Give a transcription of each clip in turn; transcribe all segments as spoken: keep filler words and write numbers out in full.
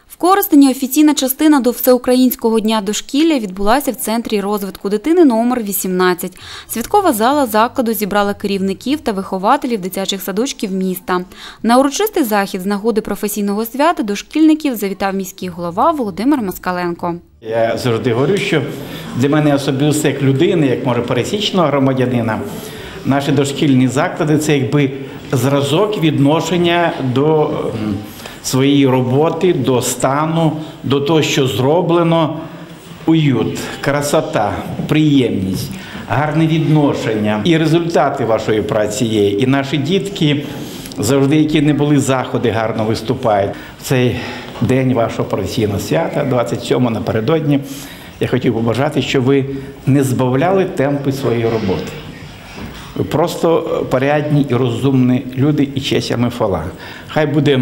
В Коростені офіційна частина до Всеукраїнського дня дошкілля відбулася в Центрі розвитку дитини номер вісімнадцять. Святкова зала закладу зібрала керівників та вихователів дитячих садочків міста. На урочистий захід з нагоди професійного свята дошкільників завітав міський голова Володимир Москаленко. Я завжди говорю, що для мене особисто як людини, як може пересічного громадянина, наші дошкільні заклади – це якби зразок відношення до своєї роботи, до стану, до того, що зроблено, уют, красота, приємність, гарне відношення. І результати вашої праці є. І наші дітки завжди, які не були заходи, гарно виступають. В цей день вашого професійного свята, двадцять сьомого напередодні, я хотів побажати, щоб ви не збавляли темпи своєї роботи. Ви просто порядні і розумні люди, і честь вам і хвала. Хай буде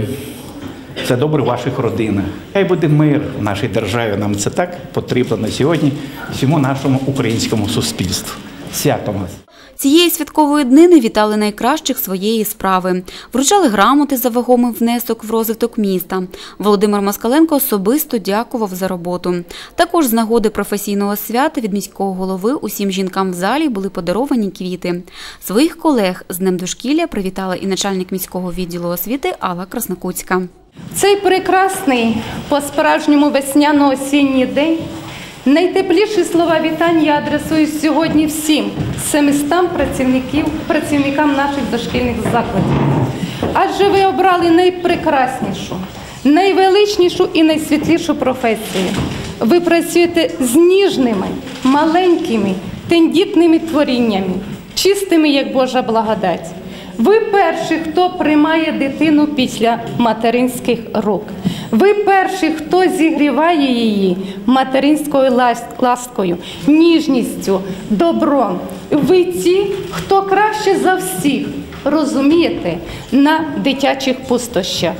все добре в ваших родинах. Хай буде мир в нашій державі. Нам це так потрібно на сьогодні всьому нашому українському суспільству. Святом вас! Цієї святкової днини вітали найкращих своєї справи. Вручали грамоти за вагомий внесок в розвиток міста. Володимир Москаленко особисто дякував за роботу. Також з нагоди професійного свята від міського голови усім жінкам в залі були подаровані квіти. Своїх колег з Днем дошкілля привітала і начальник міського відділу освіти Алла Краснокутська. Цей прекрасний, по-справжньому весняно-осінній день найтепліші слова вітань я адресую сьогодні всім семистам працівників, працівникам наших дошкільних закладів. Адже ви обрали найпрекраснішу, найвеличнішу і найсвітлішу професію. Ви працюєте з ніжними, маленькими, тендітними творіннями, чистими, як Божа благодать. Ви перші, хто приймає дитину після материнських рук. Ви перші, хто зігріває її материнською ласкою, ніжністю, добром. Ви ті, хто краще за всіх розумієте на дитячих пустощах.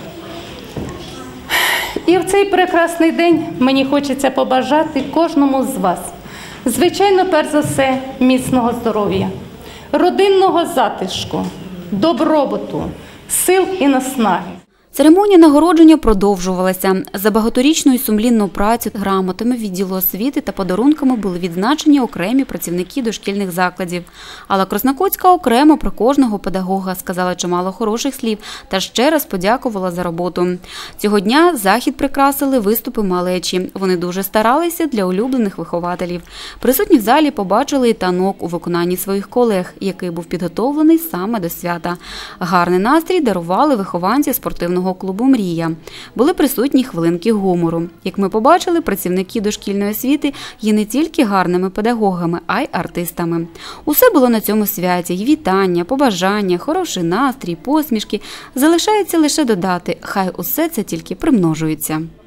І в цей прекрасний день мені хочеться побажати кожному з вас, звичайно, перш за все, міцного здоров'я, родинного затишку, добробуту, сил і наснаги. Церемонія нагородження продовжувалася. За багаторічну і сумлінну працю грамотами відділу освіти та подарунками були відзначені окремі працівники дошкільних закладів. Алла Краснокутська окремо про кожного педагога сказала чимало хороших слів та ще раз подякувала за роботу. Цього дня захід прикрасили виступи малечі. Вони дуже старалися для улюблених вихователів. Присутні в залі побачили і танок у виконанні своїх колег, який був підготовлений саме до свята. Гарний настрій дарували вихованці спортивного клубу «Мрія». Були присутні хвилинки гумору. Як ми побачили, працівники дошкільної освіти є не тільки гарними педагогами, а й артистами. Усе було на цьому святі. І вітання, побажання, хороший настрій, посмішки. Залишається лише додати, хай усе це тільки примножується.